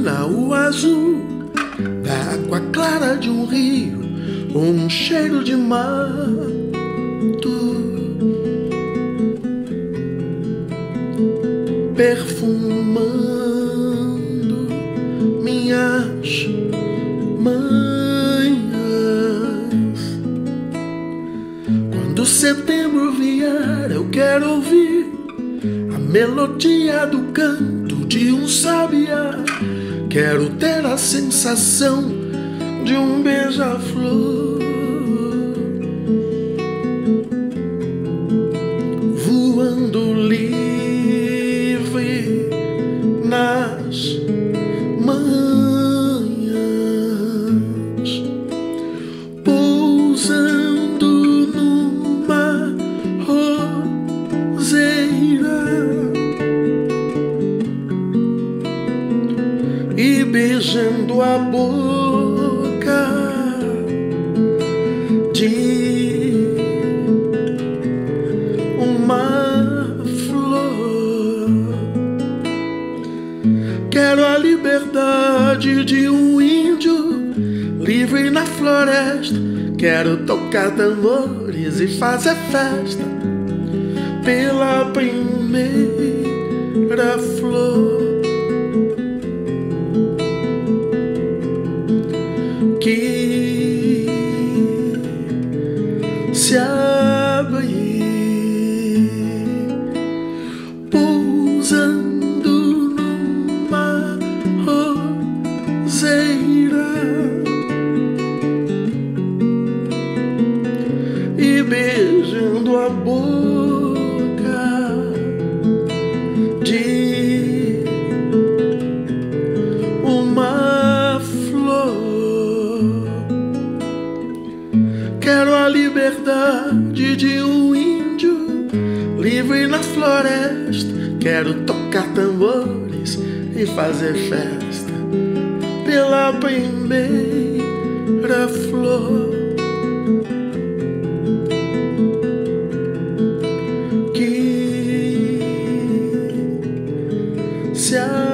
ilumina o azul da água clara de um rio, ou um cheiro de mato, perfumando minhas manhãs. Quando setembro vier, eu quero ouvir a melodia do canto de um sabiá. Quero ter a sensação de um beija-flor voando livre nas manhãs, pousando numa roseira e beijando a boca de uma flor. Quero a liberdade de um índio livre na floresta. Quero tocar tambores e fazer festa pela primeira flor que se abrir, pousando numa roseira e beijando a boca de uma flor. Quero a liberdade de um índio livre na floresta. Quero tocar tambores e fazer festa pela primeira flor que se